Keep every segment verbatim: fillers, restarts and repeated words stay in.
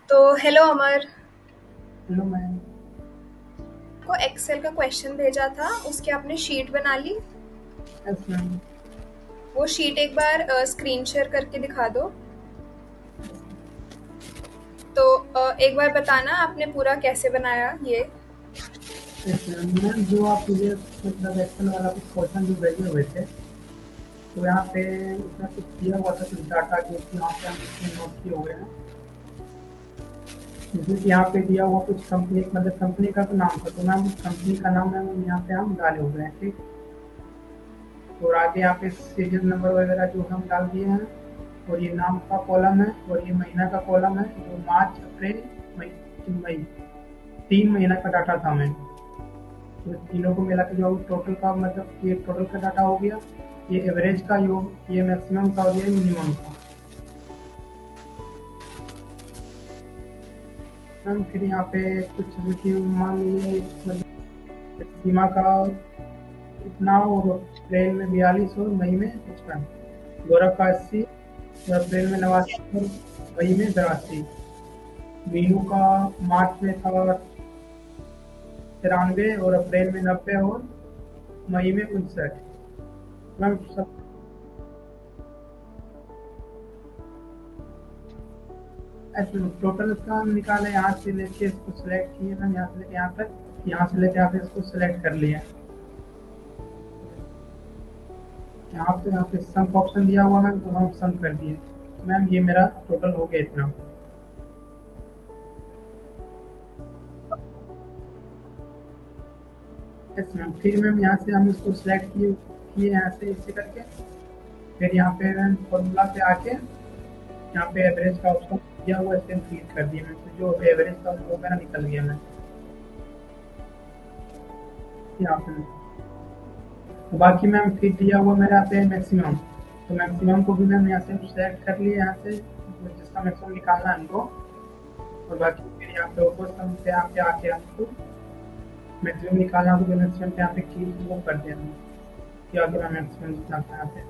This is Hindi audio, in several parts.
तो हेलो अमर। Hello ma'am. को एक्सेल का क्वेश्चन भेजा था, उसकी आपने शीट बना ली? Yes ma'am. वो शीट एक बार स्क्रीन शेयर करके दिखा दो। तो अ, एक बार बताना आपने पूरा कैसे बनाया ये। यस मैम मैम जो आप मुझे मतलब एक्सेल वाला कुछ क्वेश्चन जो भेजे हुए थे, तो यहाँ पे उसमें कुछ दिया हुआ था, कुछ डाटा जो कि यहाँ पे हम इसमें नोट किए हुए हैं। जैसे कि यहाँ पे दिया हुआ कुछ कंपनी, मतलब कंपनी का तो नाम था, तो मैम उस कंपनी का नाम मैम यहाँ पे हम डाले हुए हैं, ठीक। और आगे यहाँ पे सीरियल नंबर वगैरह जो हम डाल दिए हैं। और ये नाम का कॉलम है और ये महीना का कॉलम है, जो मार्च अप्रैल मई मई तीन महीना का डाटा था मैम। तो तीनों को मिला के जो टोटल का मतलब ये टोटल का डाटा हो गया, ये एवरेज का योग, ये मैक्सिमम का हो गया, मिनिमम का। मैम फिर यहाँ पे कुछ जैसे मान लीजिए मतलब सीमा का इतना, और अप्रैल में बयालीस और मई में पचपन। गौरव का अस्सी और अप्रैल में नवासी और मई में तिरासी। मीनू का मार्च में था तिरानवे और अप्रैल में नब्बे और मई में उनसठ। मैम सब ऐसे टोटल इसका हम निकाले, यहाँ से लेके इसको सिलेक्ट किए मैम, यहाँ से लेके यहाँ तक, यहाँ से लेके यहाँ पे इसको सिलेक्ट कर लिया। यहाँ पे यहाँ पे सम ऑप्शन दिया हुआ मैम, तो हम सम कर दिए। मैम ये मेरा टोटल हो गया इतना। Yes ma'am. फिर मैम यहाँ से हम इसको सिलेक्ट किए किए यहाँ से इसे करके। फिर यहाँ पे मैम फॉर्मूला पे आके यहाँ पे एवरेज का ऑप्शन दिया हुआ है, इसे क्लिक कर दिया मैम, तो जो एवरेज का वो मेरा निकल गया मैम यहाँ पे। तो बाकी मैम फिर दिया हुआ मेरा यहाँ पे मैक्सिमम, तो मैक्सिमम को भी मैम यहाँ से सेलेक्ट कर लिए, यहाँ से जिसका मैक्सिमम निकालना है हमको। और बाकी फिर यहाँ पे ऊपर सम पे यहाँ पे आके हमको मैक्सिमम निकालना हो, तो मैक्सिमम पे यहाँ पे क्लिक वो कर देना कि आगे मैं मैक्सिमम जितना था यहाँ पे।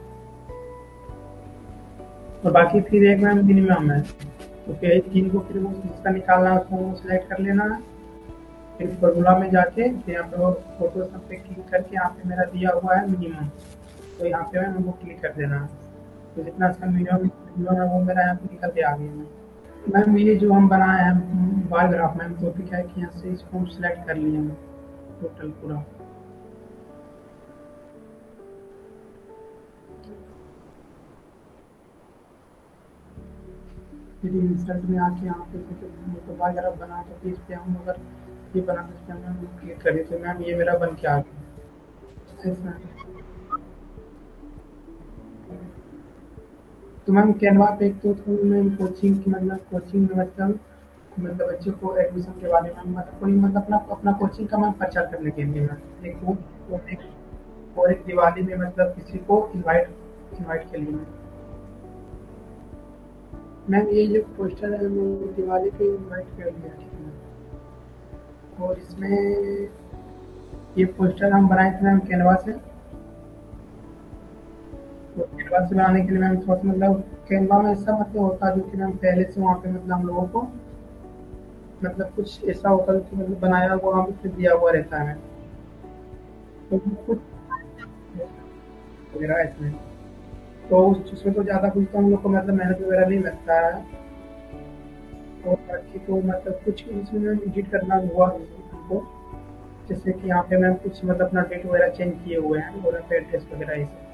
और बाकी फिर एक मैम मिनिमम है, तो फिर तीन को फिर वो जिसका निकालना है उसको वो सिलेक्ट कर लेना है। फिर फॉर्मूला में जाके फिर यहाँ पे और फोटो सब पे क्लिक करके यहाँ पे मेरा दिया हुआ है मिनिमम, तो यहाँ पे मैम हमको क्लिक कर देना है। तो जितना इसका मिनिमम मिनिमम है वो मेरा यहाँ पे निकल के आ गया मैम। मैम ये जो हम बनाए हैं बार ग्राफ मैम, तो फिर क्या है कि यहाँ से इसको हम सिलेक्ट कर लिए मैम टोटल पूरा। फिर इंसर्ट में आके यहाँ पे तो बार ग्राफ बना के फिर इस पे हम अगर ये बना सकते हैं मैम, क्लिक करें तो मैम ये मेरा बन के आ गया। ऐसा है। तो मैम कैनवा पे एक तो थोड़ी मैम कोचिंग की, मतलब कोचिंग में मतलब मतलब बच्चों को एडमिशन के बारे में मतलब कोई मतलब अपना अपना कोचिंग का मैम प्रचार करने के लिए मैम एक वो, और एक और एक दिवाली में मतलब किसी को इनवाइट इनवाइट के लिए मैम। मैम ये जो पोस्टर है वो दिवाली पे इनवाइट कर दिया, ठीक है मैम। और इसमें ये पोस्टर हम बनाए थे मैम कैनवा से। तो कैनवा से बनाने के लिए मैम थोड़ा सा मतलब कैनवा में ऐसा मतलब होता है जो कि मैम पहले से वहाँ पे मतलब हम लोगों को मतलब कुछ ऐसा होता है कि मतलब बनाया हुआ वहाँ पे दिया हुआ रहता है। तो वो कुछ वगैरह है इसमें, तो उस उसमें तो ज़्यादा कुछ तो हम लोग को मतलब मेहनत वगैरह नहीं लगता है। और बाकी तो मतलब कुछ इसमें मैम एडिट करना हुआ हमको, जैसे कि यहाँ पे मैम कुछ मतलब अपना डेट वगैरह चेंज किए हुए हैं और यहाँ पे एड्रेस वगैरह ये सब।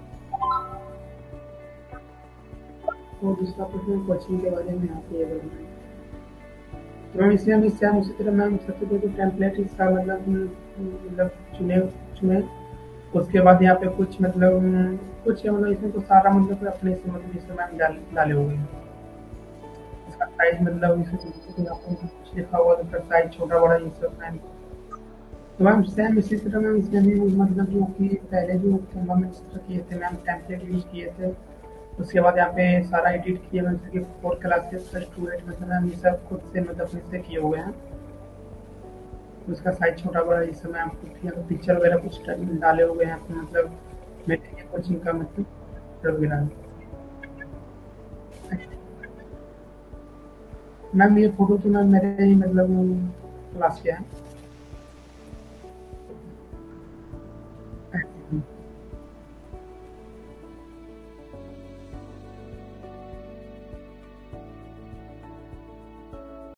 तो दूसरा कुछ मैम कोचिंग के बारे में यहाँ पे ये बोलना है। तो मैम इसमें हम इससे हम उसी तरह मैम सबसे पहले तो टेम्पलेट इसका मतलब मतलब चुने चुने उसके बाद यहाँ पे कुछ मतलब कुछ मतलब इसमें तो सारा मतलब अपने से मतलब इसमें मैम डाल डाले हुए हैं। इसका साइज मतलब इसमें जैसे कि आपको कुछ लिखा हुआ तो उसका साइज छोटा बड़ा ये सब मैम। तो मैम सेम इसी तरह मैम इसमें भी वो मतलब जो कि पहले जो कैनवा में जिस तरह किए थे मैम टेम्पलेट यूज़ किए थे, उसके बाद यहाँ पे सारा एडिट किए मैम, जैसे कि four classes plus two eight मतलब मैम ये सब खुद से मतलब अपने से किए हुए हैं। तो उसका साइज छोटा बड़ा इस समय आपको यहाँ पे पिक्चर वगैरह कुछ डाले हुए हैं आपको मतलब मेरे कोचिंग का मतलब वगैरह। मैम ये फोटो तो मैम मेरे ही मतलब क्लास के हैं।